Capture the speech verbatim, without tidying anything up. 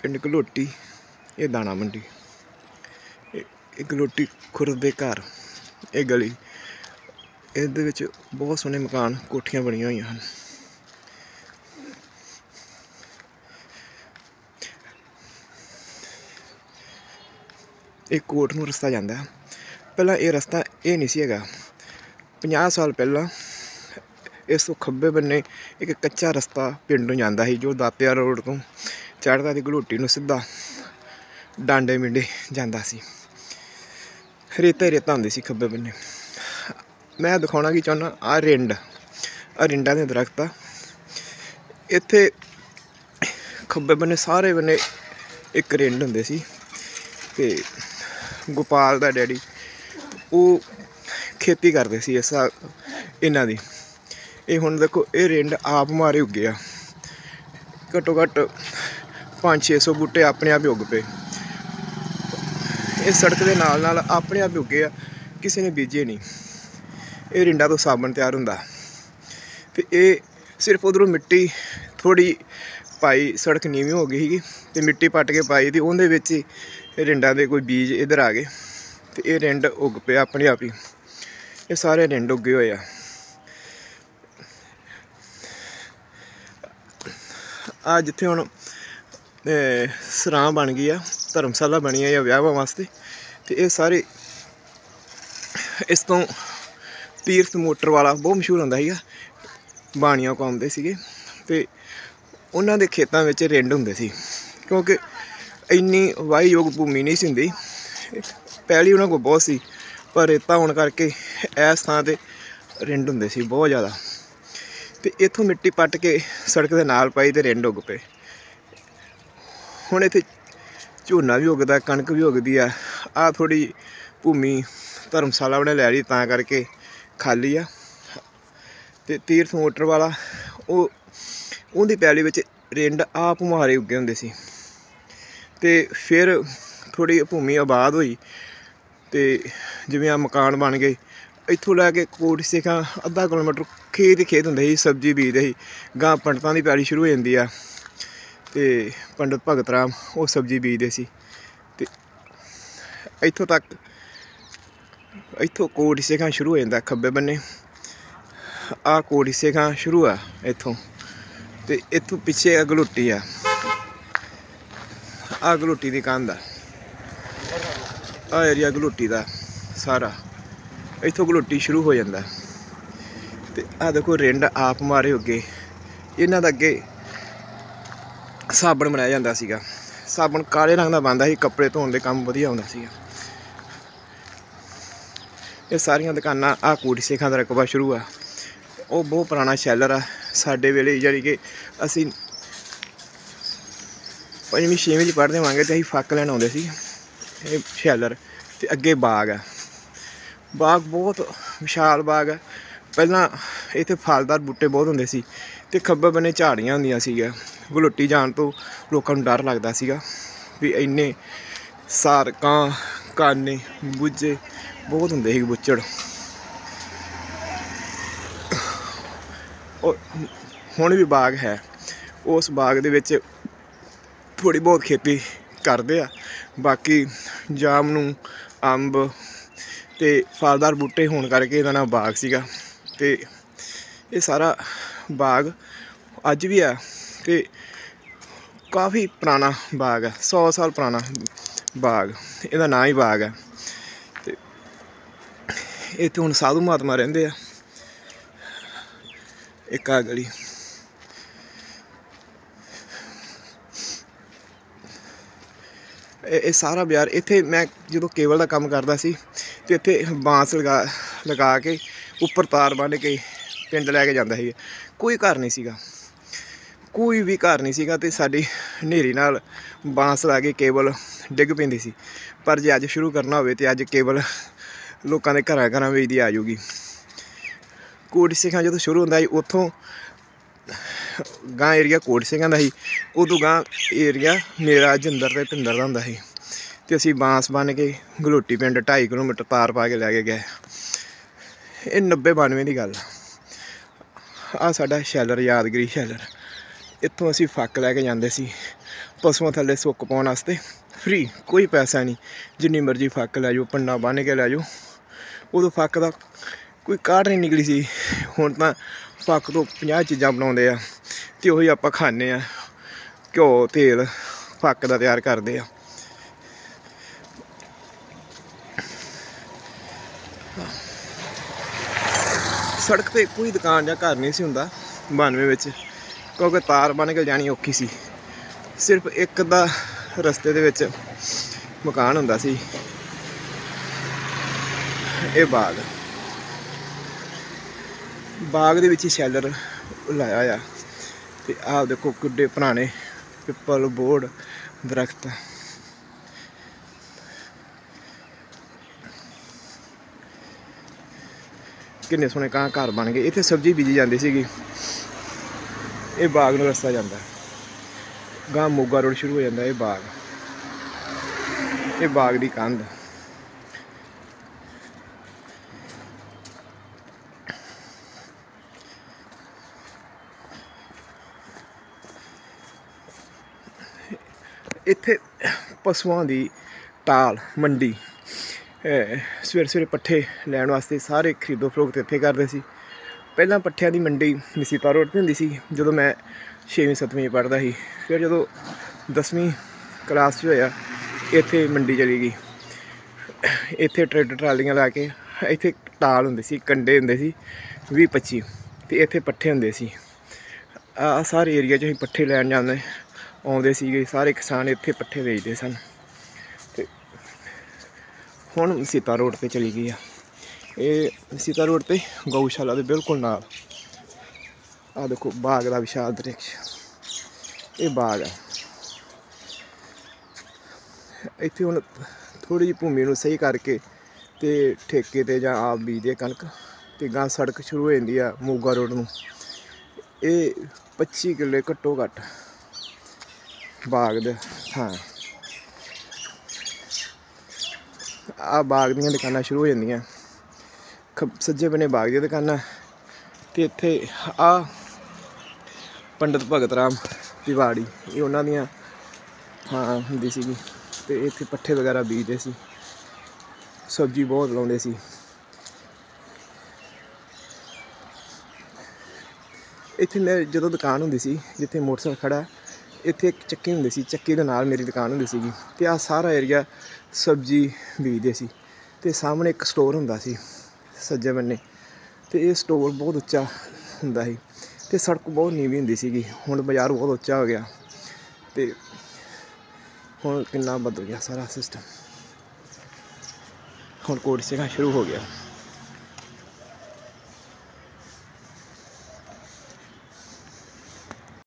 पिंड घलोटी, ये दाणा मंडी, ये घलोटी खुरद दे घर, ये गली, इहदे विच बहुत सोहने मकान कोठियां बनिया हुई हैं। एक कोट नूं रस्ता जांदा है। पहला ये रस्ता ये नहीं सी हैगा। पचास साल पहला इस खब्बे बन्ने एक कच्चा रस्ता पिंड नूं जांदा सी, जो दातिया रोड तो चढ़दा ते घलोटी नूं सीधा डांडे मिंडे जांदा सी। रेता ही रेता हुंदी सी खब्बे बन्ने। मैं दिखाउणा की चाहुंदा, आ रिंड, आ रिंडां दे दरख्त आ। इत्थे खब्बे बन्ने सारे बन्ने एक रिंड हुंदे सी ते गोपाल दा डैडी वो खेती करदे सी इस इन्हां दी। ये हुण देखो ये रिंड आप मारे उगे आ, घट्टो घट्ट पाँच छे सौ बूटे अपने आप ही उग पे। इस सड़क के नाल नाल अपने आप ही उगे आ, किसी ने बीजे नहीं। ये रिंडा तो साबन तैयार हुंदा ते ये सिर्फ उधरों मिट्टी थोड़ी पाई, सड़क नीवी हो गई ही ते मिट्टी पट के पाई थी, उहदे विच ही रिंडां दे कोई बीज इधर आ गए ते ये रिंड उग पे अपने आप ही। ये सारे रिंड उगे हुए आ। आ जिथे हुण सरां बन गई आ, धर्मशाला बनी है या विआहां वास्ते, तो ये सारे इस तो तीर्थ मोटर वाला बहुत मशहूर होंदा सीगा। बाणियां पाउंदे सीगे ते उन्हां दे खेतां विच रिंड हुंदे सी, क्योंकि इन्नी वाही योग भूमि नहीं सी हुंदी। पैली उन्हां कोल बहुत सी, पर रेता होण करके इस थां ते रिंड हुंदे सी बहुत ज़्यादा। ते इत्थों मिट्टी पट के सड़क दे नाल पाई ते रिंड उग पे। हुण इत्थे झोना भी उगदा, कणक भी उगदी आ। आ थोड़ी भूमि धर्मशाला उन्हें लै ली, तां करके खाली आ। ते तीर्थ मोटर वाला वो उहदी पैली विच रिंड आप मुहारे उगे हुंदे सी। ते फिर थोड़ी भूमि आबाद होई ते जिवें आ मकान बन गए। इत्थों लैके कोट सिखां अद्धा किलोमीटर खेत ही खेत हुंदे सी, सब्जी बीजदे सी। गां पंडितां दी पैली शुरू हो जांदी आ ते पंडित भगत राम वो सब्जी बीजदे सी। ते इत्थों तक इत्थों कोट सिखां शुरू हो जांदा खब्बे बन्ने। आ कोट सिखां शुरू आ इत्थों, ते इत्थों पिछे घलोटी आ। आ घलोटी दी कंध आ, आ एरिया घलोटी दा सारा, इत्थों घलोटी शुरू हो जांदा। ते आ देखो रिंड आप मारे उगे। इन्हां दा अगे साबण बनाया जांदा सीगा। साबण काले रंग दा बनदा सी, कपड़े धोण दे काम वधिया हुंदा सीगा। ये सारियां दुकानां आ कोट सिखां दा रकबा शुरू आ। वो बहुत पुराना शैलर आ। साडे वेले जानी कि असीं पंजवीं छेवीं च पढ़दे होवांगे ते असीं फक्क लैण आउंदे सी ये शैलर। ते अगे बाग आ, बाग बहुत विशाल बाग है। पहला इत्थे फलदार बूटे बहुत हुंदे सी ते खब्बे बन्ने झाड़ियां हुंदियां सीगियां। घलोटी जाण तो लोकां नूं डर लगदा सीगा भी इन्ने सार कां काने बुज्जे बहुत हुंदे सी, बुच्चड़। और हुण भी बाग है। उस बाग दे विच थोड़ी बहुत खेती करदे आ, बाकी जामनू अंब ते फलदार बूटे होने करके इहदा नाम बाग सीगा। ते ये सारा बाग अज भी है ते काफ़ी पुराना बाग है, सौ साल पुराना बाग, इहदा नाम ही बाग है। ते इत्थे हुण साधु महात्मा रहिंदे आ। एक आ गली, ये सारा बाज़ार। इत्थे मैं जो केबल का काम करता सी ते इत्थे बांस लगा लगा के उपर तार बन के पिंड लैके जांदा सी। कोई घर नहीं सीगा, कोई भी घर नहीं सीगा ते साडी हनेरी नाल बांस ला के केबल डिग पैंदी सी। पर जे अज शुरू करना होवे ते अज केबल लोकां दे घरां घरां विच दी आ जाऊगी। कोट सिखां जो शुरू होंदा सी उत्थों गां एरिया कोट सिखां दा सी, उदों गां एरिया मेरा जिंदर ते भिंदर दा हुंदा सी। ते असीं बांस बन के घलोटी पिंड ढाई किलोमीटर तार पा के लैके गए। ये नब्बे बानवे की गल आ। साडा शैलर यादगिरी शैलर, इत्थों असीं फक्क लैके जांदे सी। ਪਸ਼ੂਆਂ ਥੱਲੇ ਸੁੱਕ ਪਾਉਣ ਵਾਸਤੇ फ्री, कोई पैसा नहीं, जिन्नी मर्जी फक लै जाओ, पंडा बन के लै जाओ। उदों फक का कोई काट नहीं निकली सी, हुण तां फक तो पचास चीज़ां बनाउंदे आ ते उही आपां खाने आ। घ्यो तेल फक दा तैयार करदे आ। सड़क ते कोई दुकान जां घर नहीं सी हुंदा बानवे विच, क्योंकि तार बन के जानी औखी सी। सिर्फ एक दा रस्ते दे विच मकान हुंदा सी। ये बाग बाग दे विच ही शैलर लाया आ ते आ देखो किड्डे पुराने पिपल बोर्ड दरख्त। किन्ने सोहने कहाँ घर बन गए। इत्थे सब्जी बीजी जाती सी। ये बाग नूं रस्ता जांदा, गांह मोगा रोड शुरू हो जाता। ये बाग, ये बाग की कंध। इत्थे पशुओं की टाल मंडी, सवेरे सवेरे पट्ठे लैण वास्ते सारे खरीदो फरोख्त इत्थे करदे सी। पहलां पट्ठियां की मंडी मसीता रोड पर हुंदी सी जदों मैं छेवीं सत्तवीं पढ़दा सी। फिर जदों दसवीं क्लास होया इत्थे मंडी चली गई। इत्थे ट्रैक्टर ट्रालियां ला के इत्थे टाल हुंदे सी, कंडे हुंदे सी बीह पच्ची, ते इत्थे पट्ठे हुंदे सी। आ सारे एरिया च असीं पट्ठे लैण जांदे आउंदे सीगे। सारे किसान इत्थे पट्ठे बेचदे सन। ते हुण मसीता रोड पर चली गई आ। ये मसीता रोड पे गऊशाला के बिल्कुल नाल आ देखो बाग का विशाल दृक्ष। ये बाग है। इत्थे हुण थोड़ी जी भूमि नूं सही करके ते ठेके ते जां आप बीजदे कणक, ते गां सड़क शुरू हो जाती है मोगा रोड नूं। ये पच्ची किले घट्टो घट्ट बाग दे। हाँ, आ बाग दीयां दुकानां शुरू हो जांदियां। सज्जे बने बाग दी दुकानां, ते इत्थे आ पंडित भगत राम तिवाड़ी, ये उन्हां दियां हाँ हुंदी सीगी। ते इत्थे पट्ठे वगैरह बीजदे सी, सब्जी बहुत लाउंदे सी। इत्थे मैं जदों दुकान हुंदी सी जिथे मोटरसाइकिल खड़ा, इत्थे एक चक्की हुंदी सी, चक्की दे नाल मेरी दुकान हुंदी सीगी। ते आ सारा एरिया सब्जी बीजदे सी। ते सामने एक स्टोर हुंदा सी सज्जे बन्ने, ते ये स्टोर बहुत उच्चा हुंदा सी। ते सड़क बहुत नीवीं हुंदी सीगी। हुण बाजार बहुत उच्चा हो गया, ते हुण किन्ना बदल गया सारा सिस्टम। हुण कोट सेगा शुरू हो गया।